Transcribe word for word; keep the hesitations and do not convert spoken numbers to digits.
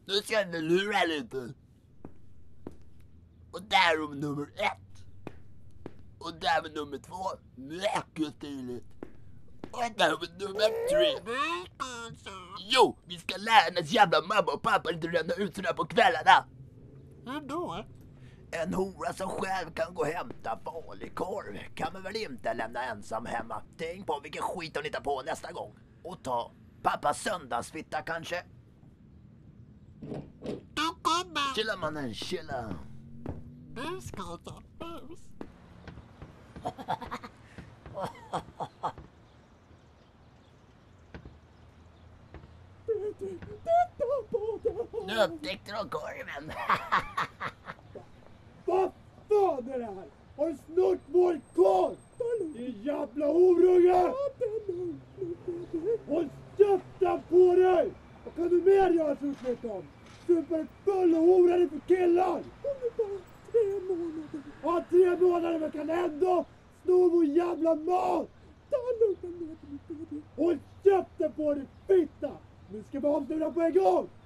Nu ska ni lura lite. Och där har vi nummer ett. Och där har vi nummer två. Mycket stiligt. Och där har vi nummer tre. Jo, vi ska lära hennes jävla mamma och pappa inte ränna ut sådär på kvällarna. Hur då? En hora som själv kan gå och hämta falukorv kan man väl inte lämna ensam hemma. Tänk på vilken skit hon hittar på nästa gång. Och ta pappas söndagsfitta kanske. Chilla mannen, chilla. Bus, Karlsson, bus. Nu upptäckte de korven. Vad fan är det här? Har du snott vår korv? Din jävla horunge! Håll käften på dig! Vad kan du mer göra förutom? Super full och horade för killar! Tre månader. Ja, tre månader, men kan ändå sno vår jävla mat! Håll käften på dig, fitta! Nu ska vi avsluta på en gång!